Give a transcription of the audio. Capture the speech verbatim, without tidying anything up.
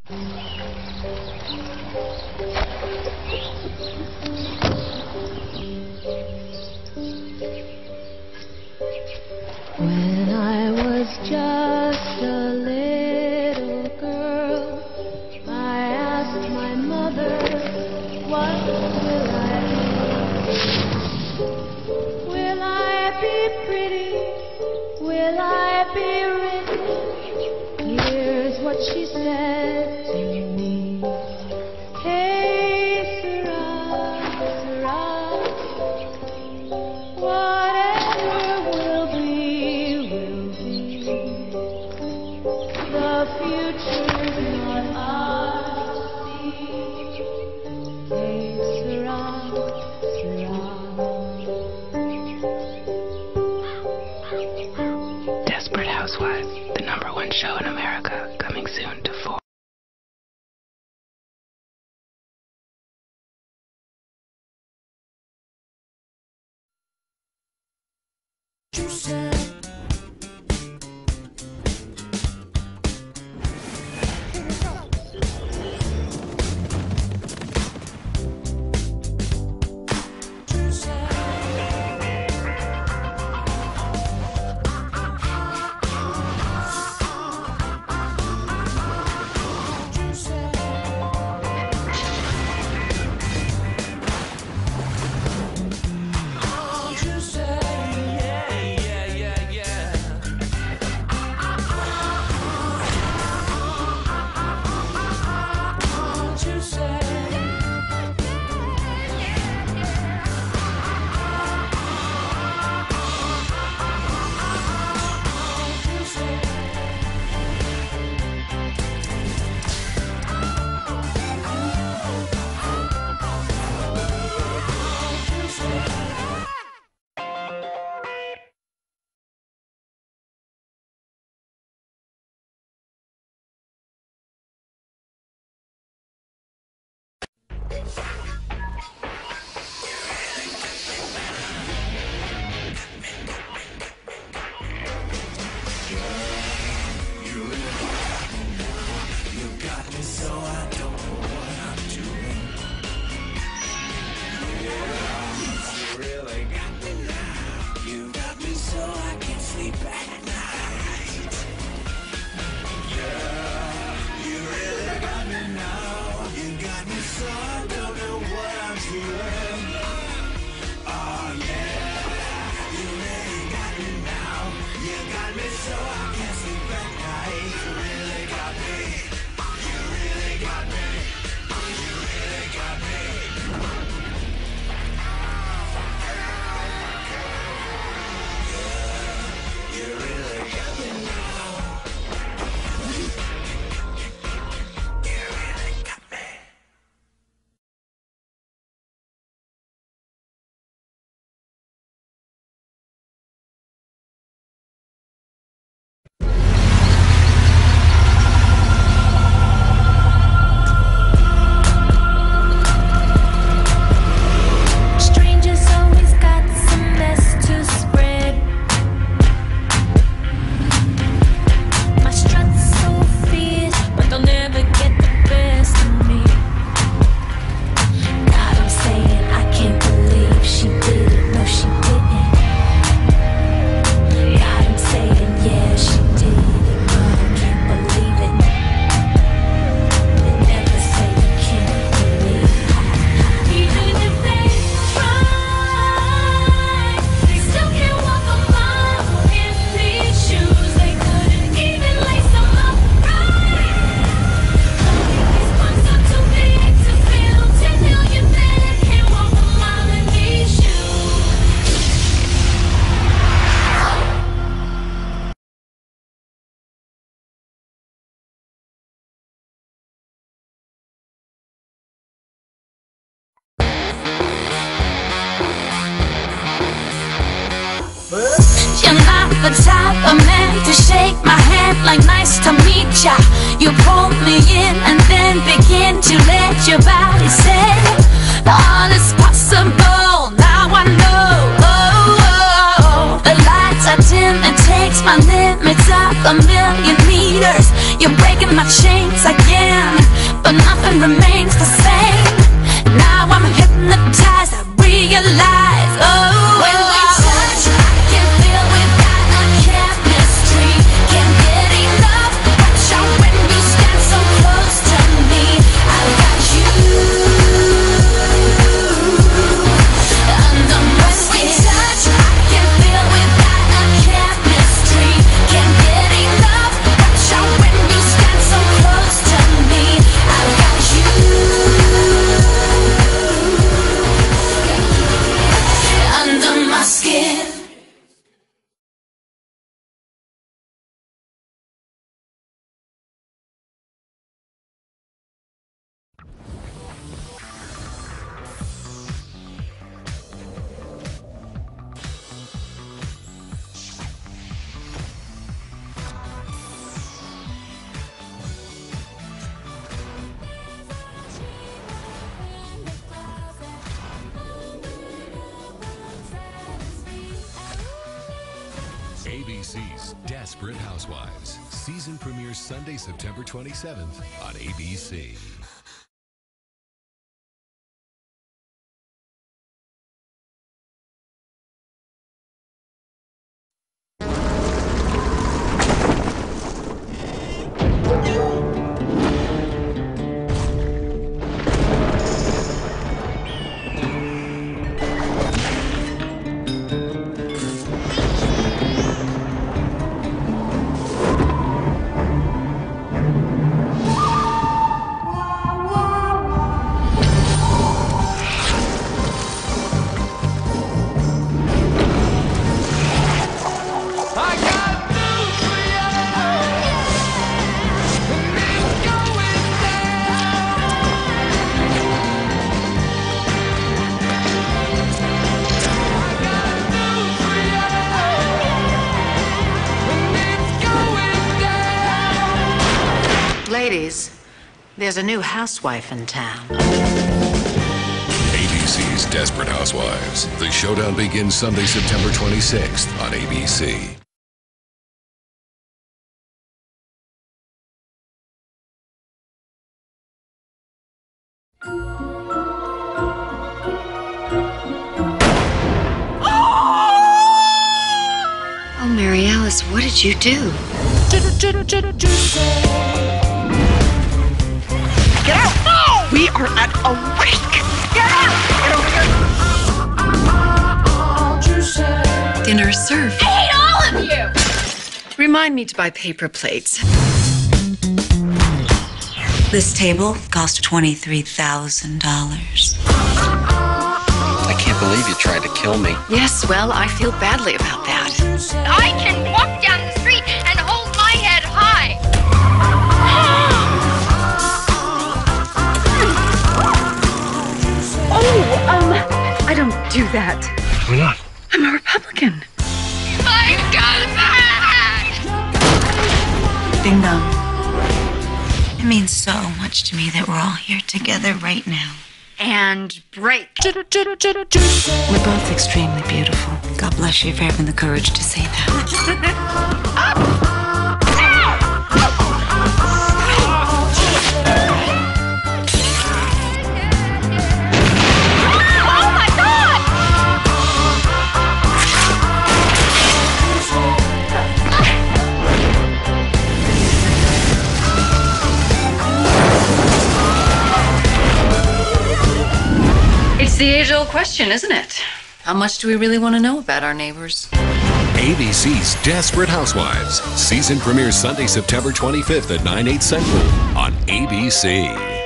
When I was just a little girl, I asked my mother, what will I be? Will I be pretty? Will I be rich? Here's what she said to me. Hey, Sarah, Sarah, whatever will be, will be. The future's not ours to see. Hey, Sarah, Sarah. Desperate Housewives, the number one show in America, coming soon to four. You're not the type of man to shake my hand like nice to meet ya. You pull me in and then begin to let your body say all is possible. Now I know. Oh, oh, oh. The lights are dim, it takes my limits up a million meters. You're breaking my chains again. A B C's Desperate Housewives. Season premieres Sunday, September twenty-seventh on A B C. Ladies, there's a new housewife in town. A B C's Desperate Housewives. The showdown begins Sunday, September twenty-sixth on A B C. Oh, Mary Alice, what did you do? Get out! No! We are at a risk! Get out! Get over here! Dinner served. I hate all of you! Remind me to buy paper plates. This table cost twenty-three thousand dollars. I can't believe you tried to kill me. Yes, well, I feel badly about that. I can walk down the street and hold my head high. Oh, um, I don't do that. Why not? I'm a Republican. My God! Ding dong. It means so much to me that we're all here together right now. And break. We're both extremely beautiful. God bless you for having the courage to say that. Oh my God! It's the age-old question, isn't it? How much do we really want to know about our neighbors? A B C's Desperate Housewives. Season premieres Sunday, September twenty-fifth at nine, eight central on A B C.